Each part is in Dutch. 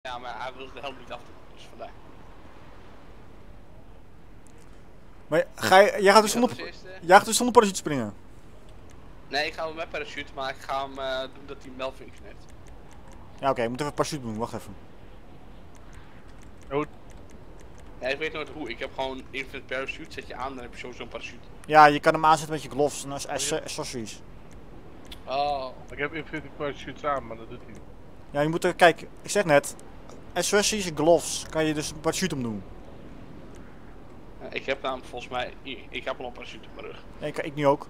Ja, maar hij wil de helm niet achter, dus vandaar. Maar jij gaat dus zonder parachute springen? Nee, ik ga hem met parachute, maar ik ga hem doen dat hij malfunction heeft. Ja, oké, ik moet even een parachute doen, wacht even. Oh. Ja, ik weet nooit hoe. Ik heb gewoon infinite parachute, zet je aan, dan heb je sowieso een parachute. Ja, je kan hem aanzetten met je gloves en accessories. Oh. Ik heb infinity parachutes aan, maar dat doet hij niet. Ja, je moet er, kijk, ik zeg net, accessories en gloves kan je dus een parachute omdoen. Ik heb namelijk volgens mij, ik heb al een parachute op mijn rug. Ja, ik nu ook.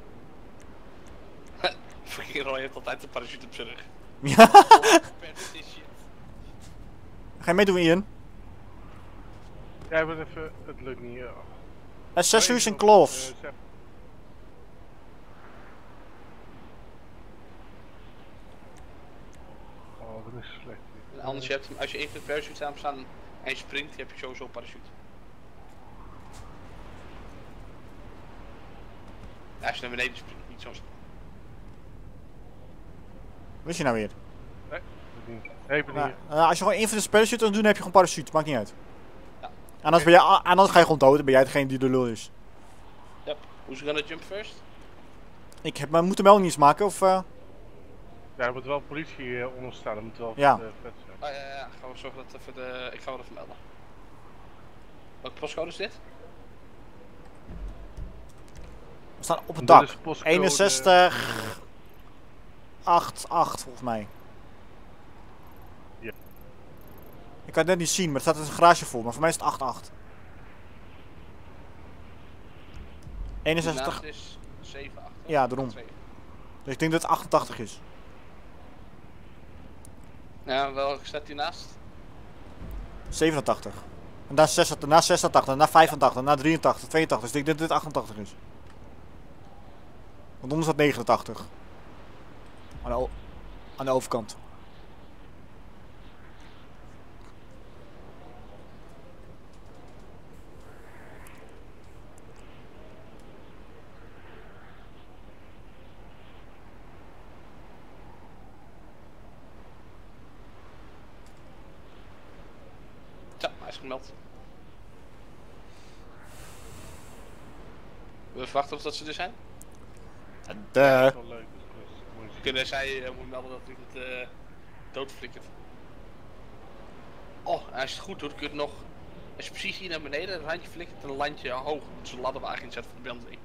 Fucking Roy heeft altijd een parachute op zijn rug. Ja. Ga je meedoen, Ian? Ja, ik ben even, het lukt niet. Accessories en gloves. Oh, dat is slecht. En anders, je hebt hem, als je infinite parachute aan staan en je springt, heb je sowieso een parachute. Ja, als je naar beneden springt, niet zo snel. Wat is je nou weer? Nee, dat niet. Hey, ik ben hier. Als je gewoon infinite parachute wil doen, heb je gewoon parachute, maakt niet uit. Ja. En anders ga je gewoon dood, dan ben jij degene die de lul is. Yep. Who's gonna jump first? Maar moet er melding iets maken of? Ja, er moet wel politie onder staan, dat moet wel Ja. vet zijn. Oh ja, gaan we zorgen dat even de... Ik ga wel even melden. Welke postcode is dit? We staan op het Dit dak. is postcode, 61 88 volgens mij. Ja. Ik kan het net niet zien, maar er staat een garage voor, maar voor mij is het 88. 61. Het is 7, 8. Ja, daarom. Dus ik denk dat het 88 is. Ja, welke staat hier naast? 87. En na 86, na 85, na 83, 82. Dus ik denk dat dit 88 is. Want onder staat 89. Aan de overkant. Ja, hij is gemeld. We verwachten of dat ze er zijn? Dat is wel leuk. Dus mooi zien. Kunnen zij moet melden dat iemand doodflikkert. Oh, en als je het goed doet, kun je nog... Als je precies hier naar beneden een randje flikkert en een landje hoog. Dus een ladderwagen inzet voor de branding.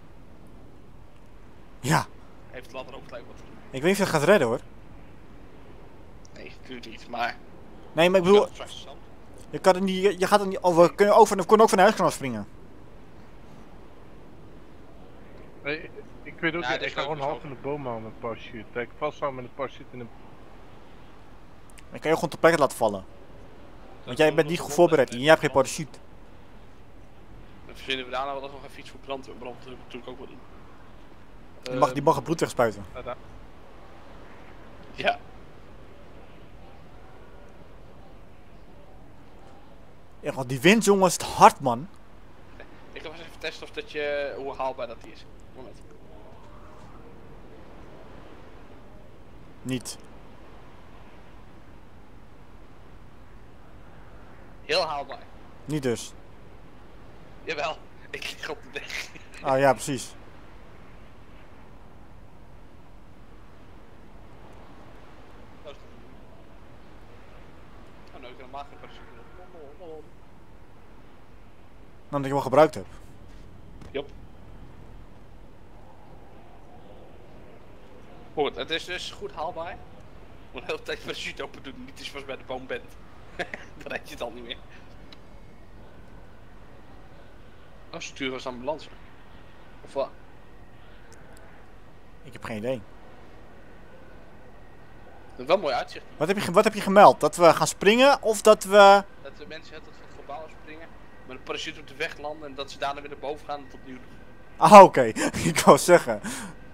Ja. Heeft de ladder ook gelijk wat te doen. Ik weet niet of je het gaat redden hoor. Nee, natuurlijk niet, maar... Nee, maar ik bedoel, Dat is interessant. je kan het niet, je gaat het niet, we kunnen ook van huis gaan afspringen. Nee, ik weet ook Ja, niet, dit ik is ga ook gewoon half zo. in de boom houden met parachute. Dat ik vasthoud met een parachute in een... Dan kan je gewoon ter plekke laten vallen. Want jij bent niet goed voorbereid en jij hebt geen parachute. Dan verzinnen we daarna wel nog even iets voor brand. Brand natuurlijk ook wel doen. Die mag het bloed wegspuiten. Ja. Ja, want die wind jongens, het hard man. Ik ga eens even testen of dat je, hoe haalbaar dat die is. Moment. Niet. Heel haalbaar. Niet dus. Jawel, ik lig op de weg. Ah ja, precies. Oh, nou, ik heb helemaal geen parachute. Dan dat je wel gebruikt hebt. Jop. Goed, het is dus goed haalbaar. Om de hele tijd parachute open doen, niet eens als bij de boom bent. Dan red je het al niet meer. Oh, sturen als ambulance. Of wat? Ik heb geen idee. Dat is wel mooi uitzicht. Wat heb je gemeld? Dat we gaan springen of dat we... Dat de mensen het van het gebouw springen, met een parachute op de weg landen en dat ze daarna weer naar boven gaan en het opnieuw doen. Ah, oké. Ik wou zeggen.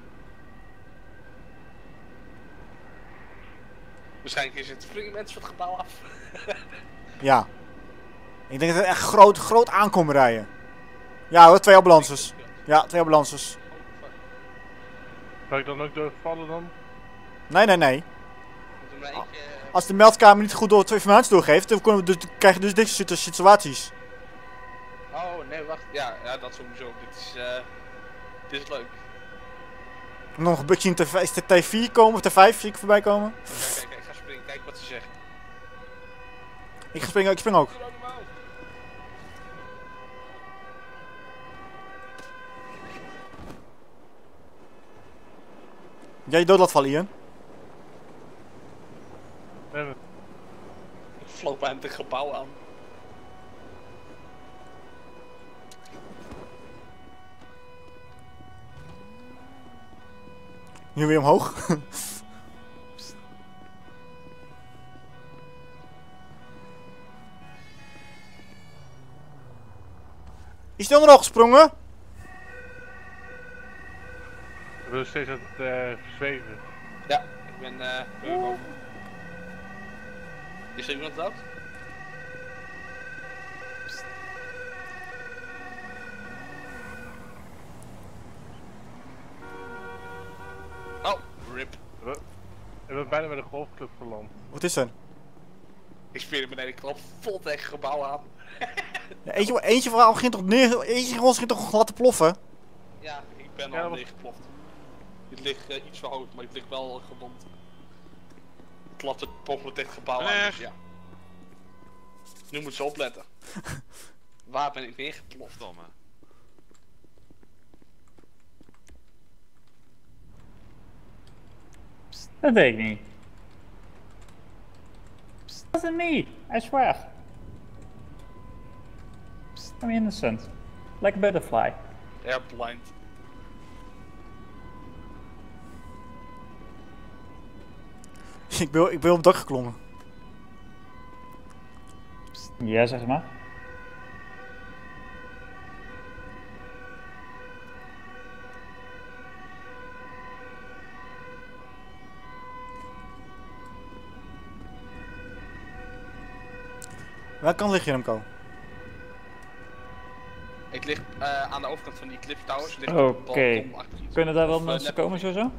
Waarschijnlijk is het springen mensen van het gebouw af. Ja. Ik denk dat het echt groot aankomen rijden. Ja hoor, 2 ambulances. Ja, 2 ambulances. Zou ik dan ook doorvallen dan? Nee. Moet er maar eentje... Als de meldkamer niet goed door het informatie doorgeeft, dan krijg je dus dit soort situaties. Oh, nee, wacht. Ja, dat sowieso. Dit is leuk. Nog een beetje in T4 komen, of T5 zie ik voorbij komen. Kijk, ik ga springen. Kijk wat ze zeggen. Ik spring ook. Jij je dood laat vallen, Ian. Ik vloog bij het gebouw aan. Nu weer omhoog. Is die ander al gesprongen? We willen steeds aan het verzweven. Ja, ik ben boven. Is er iemand dood? Oh, rip. We hebben bijna bij de golfclub geland. Wat is er? Ik speer er beneden, ik klap vol tegen het gebouw aan. Ja, eentje van begint toch neer. Eentje van ons begint toch glad te ploffen? Ja, ik ben Ja, al wat- neergeploft. Het ligt iets verhoogd, maar het ligt wel gewond. Het klapt het pompen tegen het gebouw aan, dus ja. Nu moet ze opletten. Waar ben ik neergeploft? Domme. Dat weet ik niet. Wasn't me, I swear. I'm innocent. Like a butterfly. Ja, blind. Ik ben op het dak geklommen. Ja, zeg maar. Welke kant lig je, Remco? Ik lig aan de overkant van die Cliff Towers. Ligt Oké. op het balkon achter iets. Kunnen daar wel Of, mensen net komen niet. sowieso?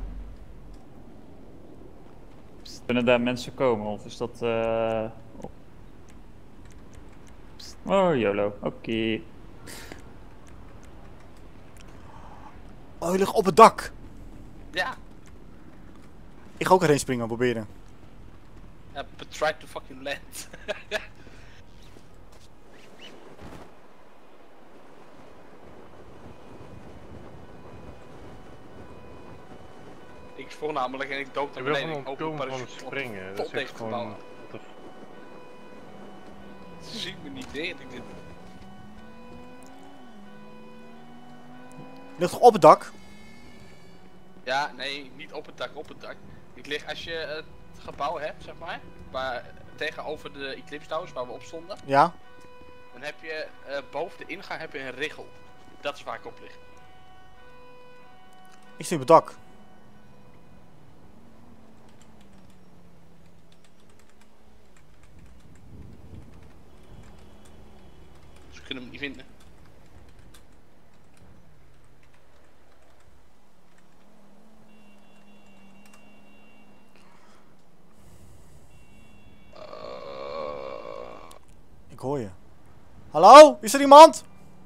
Kunnen daar mensen komen of is dat Oh, YOLO. Oké. Oh, je ligt op het dak. Ja, Ik ga ook erheen springen, proberen. but try to fucking land. Ik sprong namelijk en ik dook naar Ik wil beneden. gewoon Ik open ontkomen van parachute het op. springen. Tot Dat is tegen echt het gebouw gewoon... aan. what the Ze ziet me niet, deed ik dit. Je ligt toch op het dak? Ja, nee, niet op het dak, op het dak. Ik lig, als je het gebouw hebt, zeg maar, waar, tegenover de Eclipse Towers waar we op stonden, Ja. dan heb je boven de ingang heb je een richel. Dat is waar ik op lig. Ik sta op het dak. Ze kunnen hem niet vinden. Ik hoor je. Hallo? Is er iemand?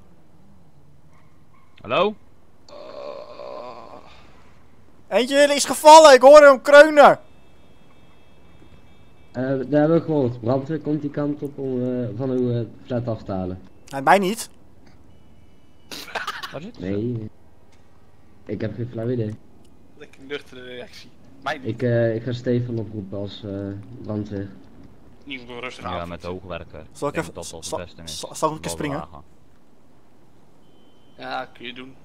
Hallo? Eentje is gevallen, ik hoor hem kreunen. Dat hebben we gehoord. Brandweer komt die kant op om van uw flat af te halen. Nee, mij niet. Waar zit ze? Nee. Ik heb geen flauw idee. Lekker nuchtere reactie. Mij niet. Ik ga Stefan oproepen als brandweer. Niet meer rustig Ja, aan. met de hoogwerker. Zal ik denk even- dat dat zal- het beste is. zal ik een keer Wel springen? wagen. Ja, kun je doen.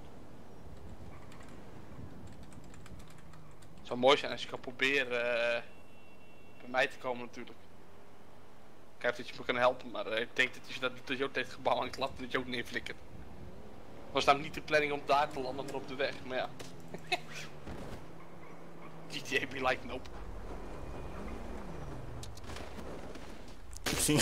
Het zou mooi zijn als je kan proberen bij mij te komen natuurlijk. Kijk dat je me kan helpen, maar ik denk dat je dat je ook tegen het gebouw aanklapt en dat je ook neerflikkert. Was nou niet de planning om daar te landen, maar op de weg, maar ja. GTA be like nope. Ik zie,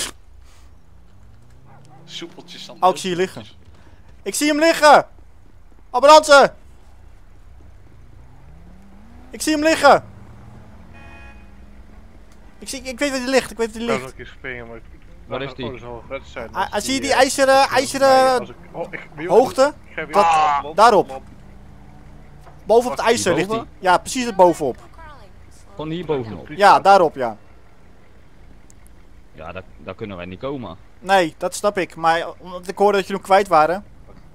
Soepeltjes dan. Oh, ik zie je liggen. ik zie hem liggen. Ambulance. Ik zie hem liggen. Ik weet waar die ligt, ik weet waar die Ik kan ligt. ook een keer springen, maar... Waar is die? Oh, dat zal wel vet zijn. Zie je die ijzeren hoogte? Wat? Daarop. Boven op het Was die ijzer ligt hij. boven? Ja, precies er bovenop. Van hier bovenop. Ja, daarop ja. Ja, daar kunnen wij niet komen. Nee, dat snap ik. Maar omdat ik hoorde dat jullie hem kwijt waren.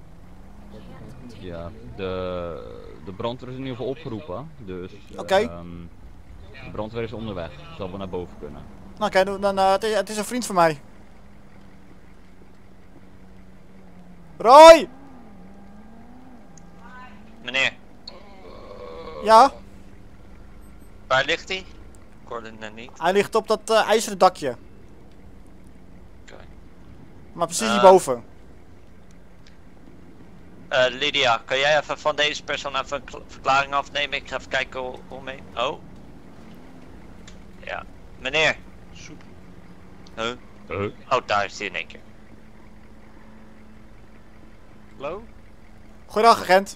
Ja, de brandweer is in ieder geval opgeroepen. Dus Oké. de brandweer is onderweg. Zal we naar boven kunnen. Nou kijk, dan, het is een vriend van mij. Roy! Meneer, Ja, waar ligt hij? Ik hoorde het net niet. hij ligt op dat ijzeren dakje. Oké. Maar precies Ah. hierboven. Lydia, kan jij even van deze persoon even een verklaring afnemen? Ik ga even kijken hoe mee. Oh. Ja. Meneer. Soep. Huh? Oh, daar is hij in één keer. Hallo? Goedendag agent.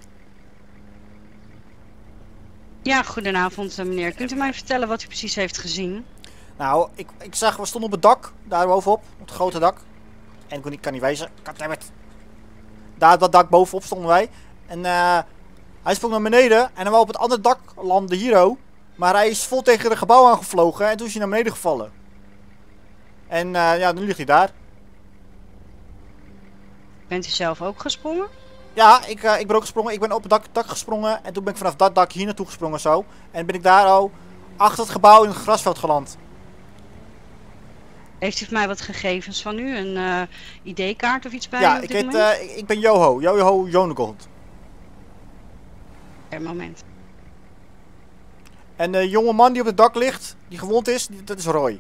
Ja, goedenavond meneer. Kunt u mij vertellen wat u precies heeft gezien? Nou, ik zag, we stonden op het dak, daar bovenop, op het grote dak. En ik kan niet wijzen, goddammit. Daar op dat dak bovenop stonden wij. En hij sprong naar beneden en hij wou op het andere dak landen hier. Maar hij is vol tegen het gebouw aangevlogen en toen is hij naar beneden gevallen. En ja, nu ligt hij daar. Bent u zelf ook gesprongen? Ja, ik ben ook gesprongen. Ik ben op het dak gesprongen en toen ben ik vanaf dat dak hier naartoe gesprongen zo. En ben ik daar al achter het gebouw in het grasveld geland. Heeft u voor mij wat gegevens van u? Een ID-kaart of iets bij u Ja, op ik dit heet, moment? ik ben Joho Jonegold. Een moment. En de jonge man die op het dak ligt, die gewond is, dat is Roy.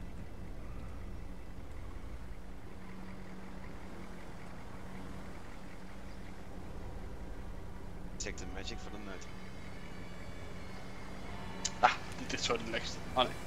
Check de magic van de nut. Ah, dit is zo relaxed. Oh nee.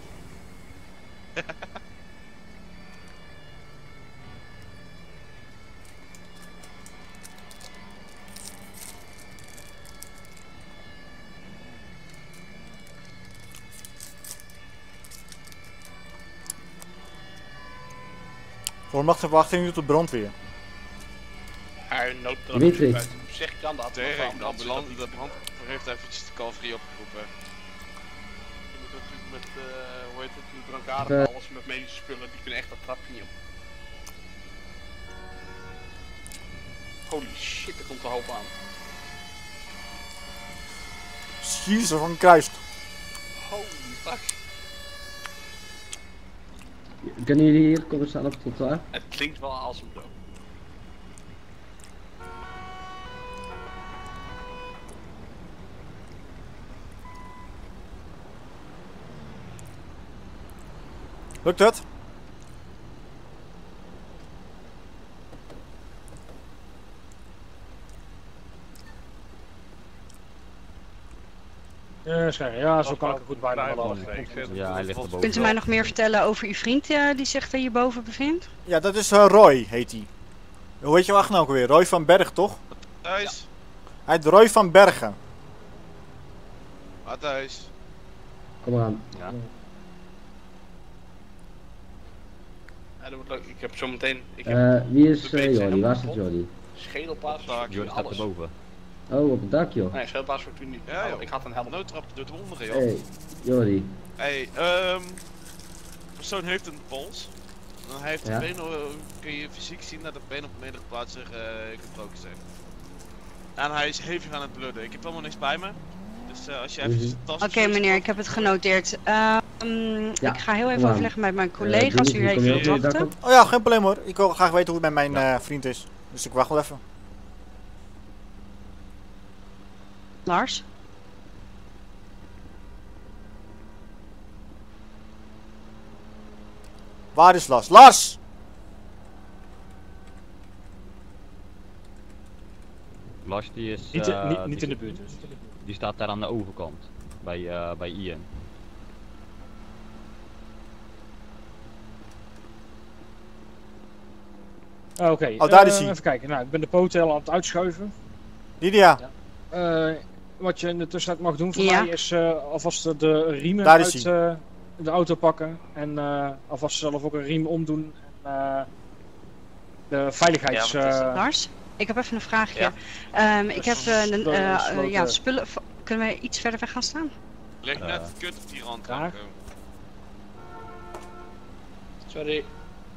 Voor macht verwachting nu tot de brandweer. Hij noopt er Dimitri. uit. Op zich kan dat. Tegen de ambulance, de brandweer heeft eventjes de calvarie opgeroepen. Je moet natuurlijk met, hoe heet het, met brancard en alles, met medische spullen, die kunnen echt dat trapje niet op. Holy shit, er komt een hoop aan. Jezus van Kruist. Holy fuck. Kunnen jullie hier komen staan op het trottoir? Het klinkt wel als een dood. Lukt het? Ja, zo kan ik er goed bij me Ja, hij ligt erboven. Kunt u mij nog meer vertellen over uw vriend die zich er hierboven bevindt? Ja, dat is Roy, heet hij. Hoe heet je achternaam ook weer? Roy van Berg, toch? Thuis? Hij heet Roy van Bergen. Wat thuis? Kom eraan. Ja. Ja, dat wordt leuk. Ik heb zometeen. Ik heb Wie is de beet Jordi? helemaal Waar staat kapot. Jordi? Schedelpaas, Jordi staat alles. erboven. Oh, op het dak joh. Nee, schedelpaas wordt u niet. Ja, joh. Ik had een helm. Noodtrap door het onderen, joh. Hey, Jordi. Hey, persoon heeft een pols. Dan heeft de Ja. been, kun je fysiek zien dat de been op meerdere plaatsen gebroken zijn. En hij is hevig aan het bloeden. Ik heb helemaal niks bij me. Dus als je even de tas... Oké meneer, ik heb het genoteerd. Ik ga heel even kom aan. overleggen met mijn collega's. U Dimitri, kom heeft je hier ook weer het dak wachten. op? Oh ja, geen probleem hoor. Ik wil graag weten hoe het met mijn vriend is. Dus ik wacht wel even. Lars? Waar is Lars? Lars! Lars die is... Niet in de buurt. Die staat daar aan de overkant. Bij Ian. Oké, Oh, daar is hij. even kijken. Nou, ik ben de poten aan het uitschuiven. Lydia, Wat je in de tussentijd mag doen voor Ja. mij is alvast de riemen Daar is uit, de auto pakken en alvast zelf ook een riem omdoen. En de veiligheids... Lars, ik heb even een vraagje. Ik heb spullen... Kunnen we iets verder weg gaan staan? Leg net kut op die rand. Sorry.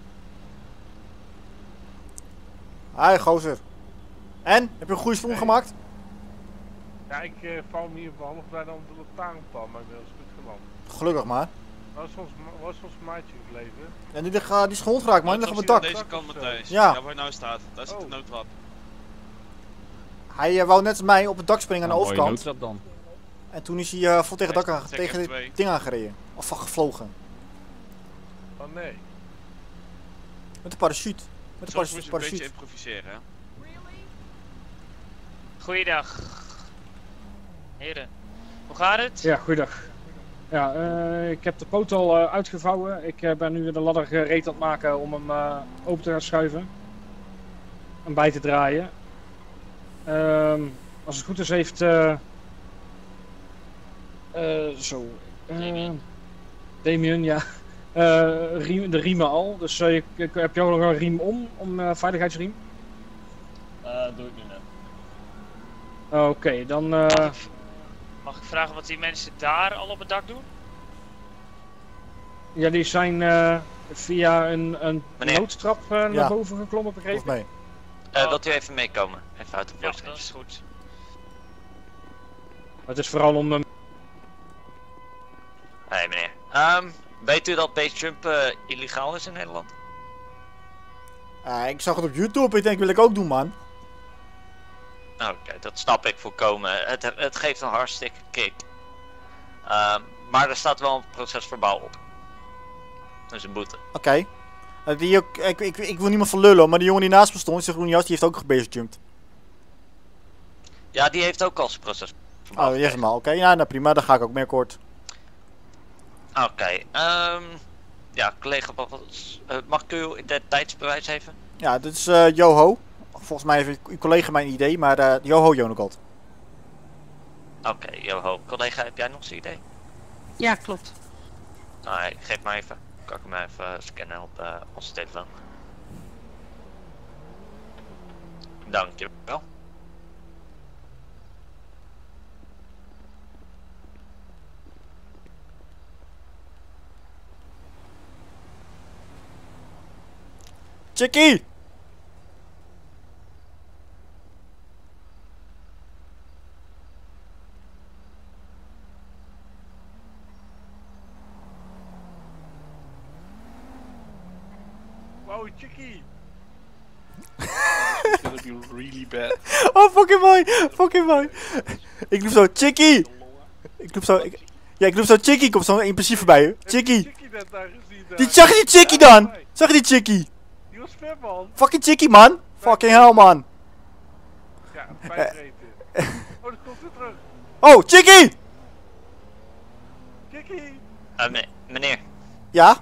Hi gozer. En? Heb je een goede sprong gemaakt? Ja, ik val hem hier behandig bijna om de lantaarnpaal, maar ik ben als goed geland. Gelukkig maar. Waar is ons maatje gebleven? En die is gewond geraakt man, die ligt op het dak. Deze kant Matthijs. Ja. Waar hij nou staat. Daar zit de noodtrap. Hij wou net als mij op het dak springen aan de Mooie overkant. noodtrap dan. En toen is hij vol tegen het dak tegen het ding aangereden. Of gevlogen. Oh nee. Met de parachute. Met de Soms moet je een parachute. beetje improviseren, hè? Goeiedag. Heren, hoe gaat het? Ja, goeiedag. Ja, ik heb de poot al uitgevouwen. Ik ben nu de ladder gereed aan het maken om hem open te gaan schuiven. En bij te draaien. Als het goed is heeft... Damien, ja. De riemen al. Dus heb jij ook nog een riem om veiligheidsriem? Doe ik nu net. Oké, dan... Mag ik vragen wat die mensen daar al op het dak doen? Ja, die zijn via een noodtrap naar boven geklommen, begrepen? Volgens mij. Wilt u even meekomen? Even uit de ja, dat is goed. Het is vooral om... Hey meneer. Weet u dat basejump illegaal is in Nederland? Ik zag het op YouTube, ik denk wil ik ook doen man. Oké, dat snap ik volkomen. Het geeft een hartstikke kick. Maar er staat wel een procesverbaal op. Dus een boete. Oké. Ik wil niemand verlullen, maar die jongen die naast me stond, zijn groene jas, die heeft ook gebasedjumped. Ja, die heeft ook al zijn procesverbaal. Oh, die is hem al. Oké, ja, nou prima, daar ga ik ook mee akkoord. Oké, ja, collega, mag ik uw identiteitsbewijs even? Ja, dit is Joho. Volgens mij heeft uw collega mijn idee, maar Joho Jonogot. Oké, Joho. Collega, heb jij nog zijn idee? Ja, klopt. Nou, geef maar even. Kan ik hem even scannen op onze telefoon. Dankjewel. Chickie! Wow, Chickie! It's gonna be really bad. Oh, fucking mooi! Fucking mooi! Ik roep zo, Chickie! Ik roep zo, ik roep zo, Chickie komt zo in principe voorbij. Chickie! Zag je die Chickie dan? Zag je die Chickie? Die was vet man! Fucking Chickie man! Fucking hell man! Ja, pijn eten. Oh, dat komt weer terug! Oh, Chickie! Chickie! Meneer. Ja?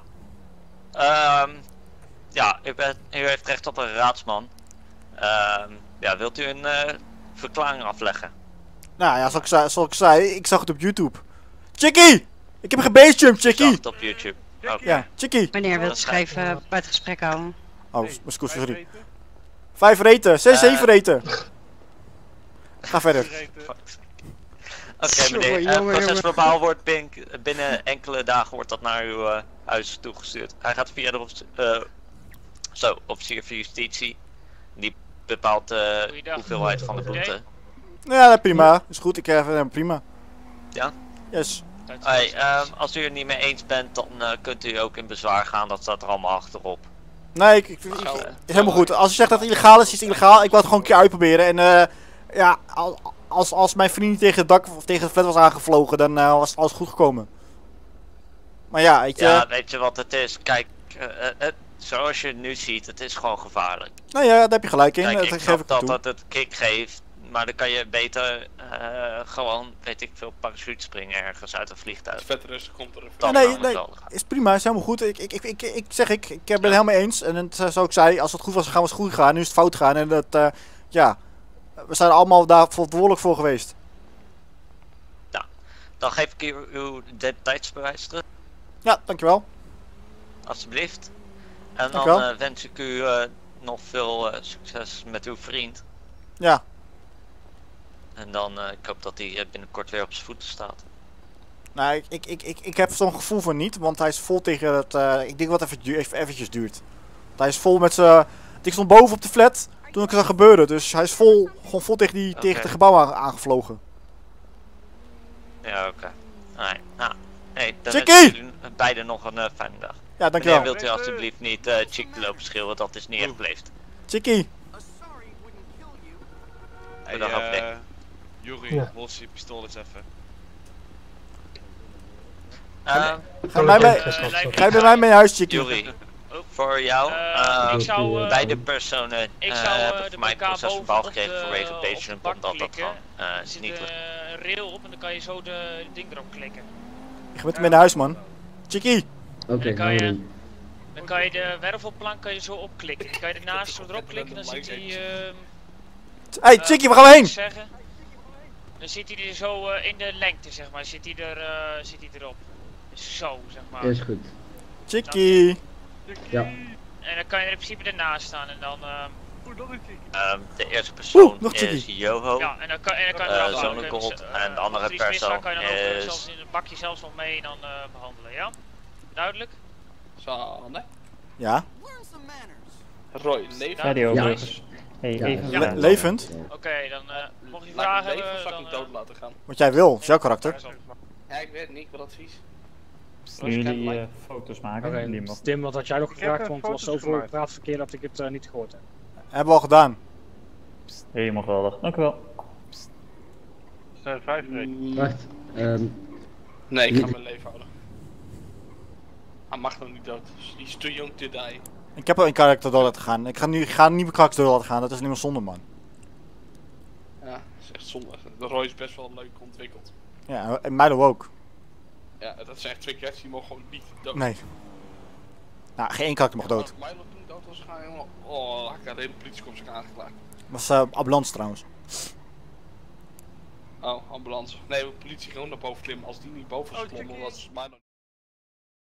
Ja, u heeft recht op een raadsman. Ja, wilt u een verklaring afleggen? Nou ja, zoals ik zei, ik zag het op YouTube. Chickie! Ik heb een gebasedjump, Chickie! Ik zag het op YouTube. Okay. Ja, Chickie! Meneer wil zich even bij het gesprek houden. Oh, sorry. 5 reten, 6, 7 reten. Ga verder. Oké, meneer. Procesverbaal wordt binnen enkele dagen wordt dat naar uw huis toegestuurd. Hij gaat via de officier van justitie. Die bepaalt de hoeveelheid van de boete. Ja, prima. Is goed, ik heb prima. Ja? Yes. Hey, als u het niet mee eens bent, dan kunt u ook in bezwaar gaan. Dat staat er allemaal achterop. Nee, is helemaal goed. Als je zegt dat het illegaal is, is het illegaal. Ik wil het gewoon een keer uitproberen. En ja, als mijn vriend niet tegen het dak of tegen het flat was aangevlogen, dan was alles goed gekomen. Maar ja, weet je... Ja, weet je wat het is? Kijk, zoals je het nu ziet, het is gewoon gevaarlijk. Nou ja, daar heb je gelijk in. Kijk, dat ik geef snap ik dat toe. dat het kick geeft, maar dan kan je beter gewoon, weet ik veel, parachute springen ergens uit een vliegtuig. Vet rustig komt er even. Nee, is prima, is helemaal goed. Ik ben het helemaal eens. En zoals ik zei, als het goed was, gaan we het goed gaan. Nu is het fout gaan en dat, ja, we zijn er allemaal daar verantwoordelijk voor geweest. Ja, dan geef ik u uw identiteitsbewijs terug. Ja, dankjewel. Alsjeblieft. En Dankjewel. dan wens ik u nog veel succes met uw vriend. Ja. En dan ik hoop dat hij binnenkort weer op zijn voeten staat. Nou, ik heb zo'n gevoel van niet, want hij is vol tegen het... ik denk wat even eventjes duurt. Want hij is vol met zijn... Ik stond boven op de flat toen het zag gebeuren, dus hij is gewoon vol tegen tegen het gebouw aangevlogen. Ja, oké. Alright, nou. Hey, dan Chickie! wens ik jullie beiden nog een fijne dag. Ja, dankjewel. Meneer, wilt u alsjeblieft niet Chick lopen schreeuwen, dat is niet echt beleefd. Chickie! Hey, Juri, los je pistool eens even. Ga je bij mij mee naar huis, Chickie? Juri, voor jou, beide personen hebben voor mij een procesverbaal gekregen vanwege patient, omdat dat gewoon niet lukt. een rail op en dan kan je zo de ding erop klikken. Ik ga met hem mee naar huis, man. Chickie! Oké, gaan we doen. Dan kan je de wervelplank zo opklikken. Dan kan je ernaast zo erop klikken, dan zit hij... Hey, Chickie, waar gaan we heen? Zeggen. Dan zit hij er zo in de lengte, zeg maar. Zit hij erop. Zo, zeg maar. Is goed. Chickie! Ja. En dan kan je er in principe ernaast staan en dan... de eerste persoon nog is Joho, ja, en dan kan je Zonegold, en de andere persoon kan je dan ook is... zelfs in een bakje zelfs nog mee en dan behandelen, ja? Duidelijk? Zo, nee. Ja? Roy, leven? Radio Ja. burgers. Hey, even Ja. vragen. Levend? Oké, dan mocht je Laat vragen ik leven of hebben, zal ik dan... hem dood laten gaan? Wat jij wil, is jouw karakter. Ja, ik weet het niet, ik wil advies. Kunnen jullie foto's maken? Oké, Jullie mogen- Tim, wat had jij nog heb gevraagd? Want het was foto's zoveel gemaakt. praatverkeer dat ik het niet gehoord heb. Hebben we al gedaan. Helemaal geweldig. Dank u wel. Zijn 5 reden. Wacht. Nee, ik ga mijn leven houden. Hij mag nog niet dood. Die is too young to die. Ik heb al een karakter door laten gaan. Ik ga niet mijn karakter door laten gaan, dat is niet meer zonde, man. Ja, dat is echt zonde. De Roy is best wel leuk ontwikkeld. Ja, en Milo ook. Ja, dat zijn echt twee cats die mogen gewoon niet dood. Nee. Nou, geen één karakter mag dood. Milo toen dood was, ga je helemaal... Oh, ik had de hele politiekorps ook aangeklaagd. Was ambulance trouwens. Oh, ambulance. Nee, de politie gewoon naar boven klimmen. Als die niet boven is geklommen, was Milo...